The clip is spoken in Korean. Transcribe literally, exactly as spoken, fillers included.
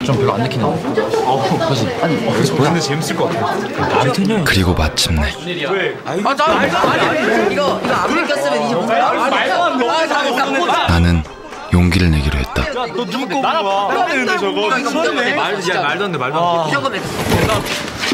좀 별로 안 느끼나? 어, 그지? 아니, 그래서 보는데 재밌을 것 같아. 말이 되냐? 그리고 마침내 왜? 아, 나 말도 안 돼. 이거 이거 안 느꼈으면 이제 못 가. 말도 안 돼. 나는 용기를 내기로 했다. 야, 너 누구 거 거야? 나는 근데 저거 미쳤네. 말도 야 말도 안 돼, 말도 안 돼. 무조건 내.